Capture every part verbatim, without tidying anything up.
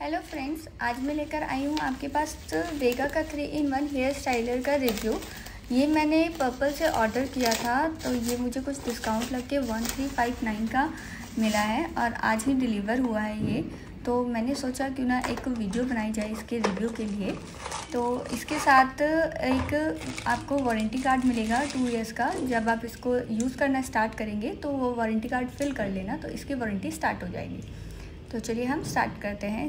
Hello friends, आज मैं लेकर आई हूँ आपके पास वेगा का three in one hair styler का रिव्यू। ये मैंने पर्पल से ऑर्डर किया था, तो ये मुझे कुछ डिस्काउंट लग के वन थ्री फाइव नाइन का मिला है और आज ही डिलीवर हुआ है ये। तो मैंने सोचा क्यों ना एक वीडियो बनाई जाए इसके रिव्यू के लिए। तो इसके साथ एक आपको वारंटी कार्ड मिलेगा टू इयर्स का। जब आप इसको यूज़ करना स्टार्ट करेंगे तो वो वारंटी कार्ड फिल कर लेना, तो इसकी वारंटी स्टार्ट हो जाएगी। तो चलिए हम स्टार्ट करते हैं।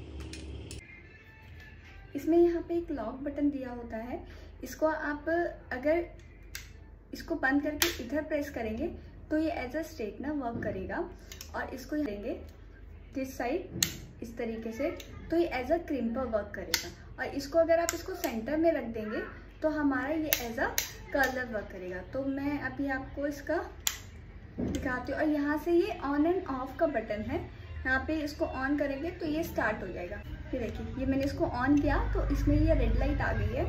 इसमें यहाँ पे एक लॉक बटन दिया होता है। इसको आप अगर इसको बंद करके इधर प्रेस करेंगे तो ये एज अ स्ट्रेटनर वर्क करेगा, और इसको लेंगे दिस साइड इस तरीके से तो ये एज अ क्रिम्पर वर्क करेगा। और इसको अगर आप इसको सेंटर में रख देंगे तो हमारा ये एज अ कर्लर वर्क करेगा। तो मैं अभी आपको इसका दिखाती हूँ। और यहाँ से ये ऑन एंड ऑफ का बटन है, यहाँ पे इसको ऑन करेंगे तो ये स्टार्ट हो जाएगा। ये देखिए, ये मैंने इसको ऑन किया तो इसमें ये रेड लाइट आ गई है।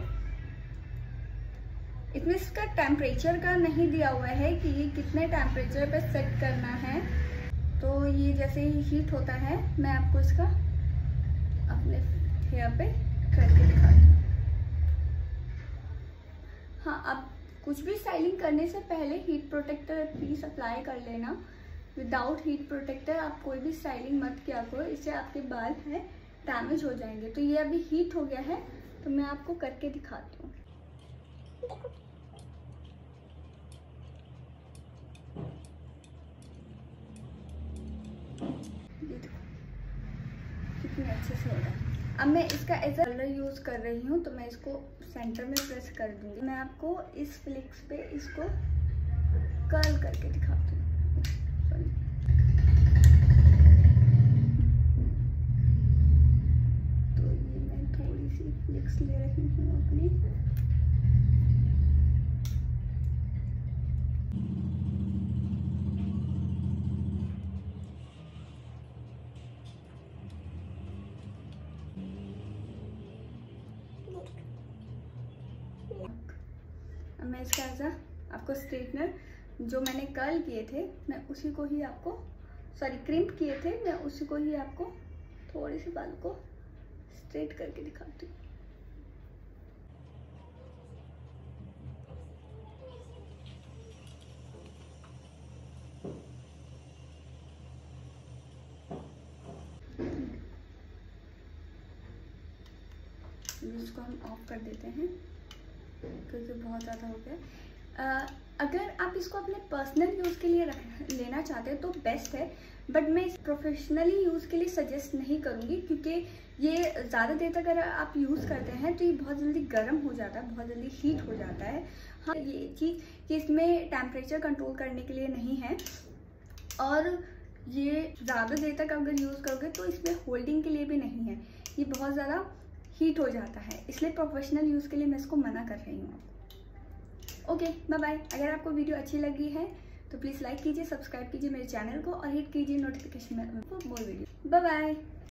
इसमें इसका टेम्परेचर का नहीं दिया हुआ है कि ये कितने टेम्परेचर पे सेट करना है। तो ये जैसे ही हीट होता है मैं आपको इसका अपने हेयर पे करके दिखाती हूँ। हाँ, अब कुछ भी स्टाइलिंग करने से पहले हीट प्रोटेक्टर प्लीज अप्लाई कर लेना। विदाउट हीट प्रोटेक्टर आप कोई भी स्टाइलिंग मत किया करो, इससे आपके बाल है डैमेज हो जाएंगे। तो ये अभी हीट हो गया है तो मैं आपको करके दिखाती हूँ। ये देखो कितने अच्छे से हो रहा है। अब मैं इसका एज अ कलर यूज कर रही हूँ, तो मैं इसको सेंटर में प्रेस कर दूंगी। मैं आपको इस फ्लिक्स पे इसको कर्ल करके दिखाती हूँ। तो ये मैं थोड़ी सी फ्लिक्स ले रही हूँ अपनी। अब मैं इसका एज अ आपको स्ट्रेटनर जो मैंने कर्ल किए थे मैं उसी को ही आपको सॉरी क्रिम्प किए थे मैं उसी को ही आपको थोड़ी सी बाल को स्ट्रेट करके दिखाती हूँ। इसको हम ऑफ कर देते हैं क्योंकि बहुत ज़्यादा हो गया। अगर आप इसको अपने पर्सनल यूज़ के लिए रख लेना चाहते हैं तो बेस्ट है, बट मैं इस प्रोफेशनली यूज़ के लिए सजेस्ट नहीं करूँगी, क्योंकि ये ज़्यादा देर तक अगर आप यूज़ करते हैं तो ये बहुत जल्दी गर्म हो जाता है, बहुत जल्दी हीट हो जाता है। हाँ, ये चीज़ कि इसमें टेम्परेचर कंट्रोल करने के लिए नहीं है, और ये ज़्यादा देर तक अगर यूज़ करोगे तो इसमें होल्डिंग के लिए भी नहीं है। ये बहुत ज़्यादा हीट हो जाता है, इसलिए प्रोफेशनल यूज़ के लिए मैं इसको मना कर रही हूँ। Okay, bye bye. अगर आपको वीडियो अच्छी लगी है तो प्लीज़ लाइक कीजिए, सब्सक्राइब कीजिए मेरे चैनल को और हिट कीजिए नोटिफिकेशन में मोर वीडियो। Bye bye.